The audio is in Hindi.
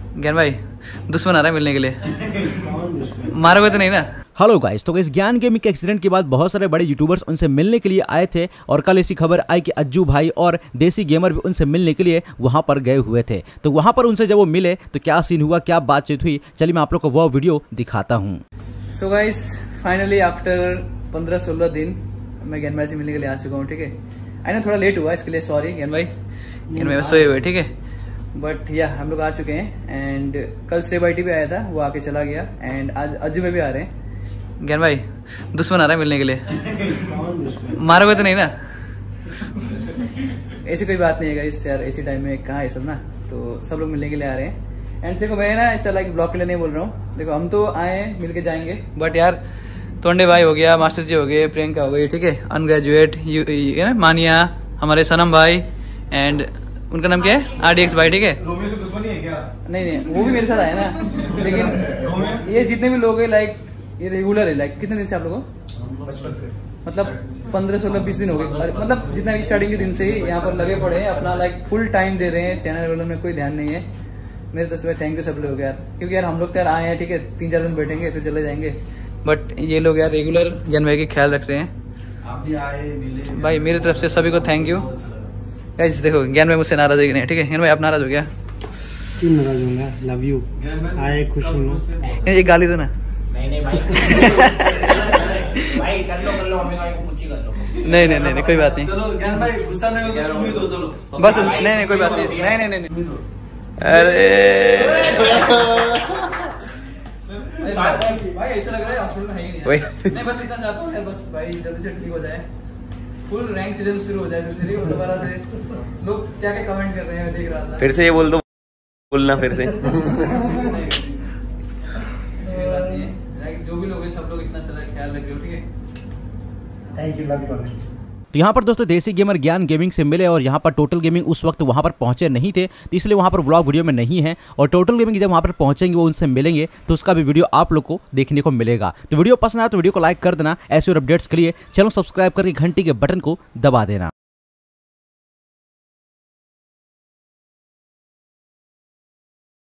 ज्ञान भाई दुश्मन आ रहा है मिलने के लिए, मारोगे तो नहीं ना? हेलो गाइस, तो इस ज्ञान गेमिंग के एक्सीडेंट के बाद बहुत सारे बड़े यूट्यूबर्स उनसे मिलने के लिए आए थे और कल ऐसी खबर आई कि अज्जू भाई और देसी गेमर भी उनसे मिलने के लिए वहां पर गए हुए थे। तो वहां पर उनसे जब वो मिले तो क्या सीन हुआ, क्या बातचीत हुई, चलिए मैं आप लोग को वो वीडियो दिखाता हूँ। सो गाइस, फाइनली आफ्टर 15-16 दिन मैं ज्ञान भाई से मिलने के लिए आ चुका हूँ। ठीक है, आई नो थोड़ा लेट हुआ, इसके लिए सॉरी ज्ञान भाई सोए हुए। ठीक है, बट या हम लोग आ चुके हैं। एंड कल श्रेय भाई भी आया था, वो आके चला गया। एंड आज अज्जू में भी आ रहे हैं। ज्ञान भाई दुश्मन आ रहा है मिलने के लिए, मारोगे तो नहीं ना? ऐसी कोई बात नहीं है गाइस यार, ऐसी टाइम में कहाँ है सब ना, तो सब लोग मिलने के लिए आ रहे हैं। एंड देखो मैं ना ऐसा लाइक ब्लॉग के लिए नहीं बोल रहा हूँ, देखो हम तो आए हैं मिल के जाएंगे, बट यार तोंडे भाई हो गया, मास्टर जी हो गए, प्रियंका हो गई, ठीक है, अनग्रेजुएट मानिया, हमारे सनम भाई, एंड उनका नाम क्या है, RDX भाई, ठीक है। रोमियो से दुश्मनी है क्या? नहीं वो भी मेरे साथ आए ना, लेकिन ये जितने भी लोग हैं लाइक ये रेगुलर है। लाइक कितने दिन से आप लोगों को? बचपन से, मतलब 15-16-20 दिन हो गए, मतलब जितना भी स्टार्टिंग के दिन से ही यहाँ पर लगे पड़े हैं, अपना लाइक फुल टाइम दे रहे हैं। चैनल वालों में कोई ध्यान नहीं है मेरे, तो सुबह थैंक यू सब लोग यार, क्योंकि यार हम लोग तो यार आए हैं, ठीक है, 3-4 दिन बैठेंगे फिर चले जाएंगे, बट ये लोग यार रेगुलर ज्ञान भाई का ख्याल रख रहे हैं। आप भी आए मिले भाई मेरी तरफ से सभी को थैंक यू। गाइस देखो ज्ञान भाई मुझसे नाराज है कि नहीं, ठीक है ज्ञान भाई आप नाराज हो गया? क्यों नाराज होगा, लव यू, आए खुश हूँ। एक गाली दो ना। नहीं भाई भाई कर लो हमें भाई को कुछ ही कर लो। नहीं कोई बात नहीं। चलो ज्ञान भाई गुस्सा नहीं हो तो चुमी दो, चलो बस नहीं कोई बात नहीं। नहीं अरे भाई ऐसा लग रहा है हॉस्पिटल में है ही नहीं, बस इतना चाहता हूँ यार, बस भाई जल्दी से ठीक हो जाए, फुल रैंक सीजन शुरू हो जाए फिर से, दोबारा से लोग क्या क्या कमेंट कर रहे हैं मैं देख रहा था। फिर से ये बोल दो, बोलना फिर से। जो भी लोग हैं सब लोग इतना सारा ख्याल रख रहे हो, ठीक है, थैंक यू, लव यू। तो यहाँ पर दोस्तों देसी गेमर ज्ञान गेमिंग से मिले और यहाँ पर टोटल गेमिंग उस वक्त वहाँ पर पहुँचे नहीं थे, तो इसलिए वहाँ पर व्लॉग वीडियो में नहीं है। और टोटल गेमिंग जब वहाँ पर पहुँचेंगे वो उनसे मिलेंगे तो उसका भी वीडियो आप लोग को देखने को मिलेगा। तो वीडियो पसंद आया तो वीडियो को लाइक कर देना, ऐसे और अपडेट्स के लिए चैनल सब्सक्राइब करके घंटी के बटन को दबा देना।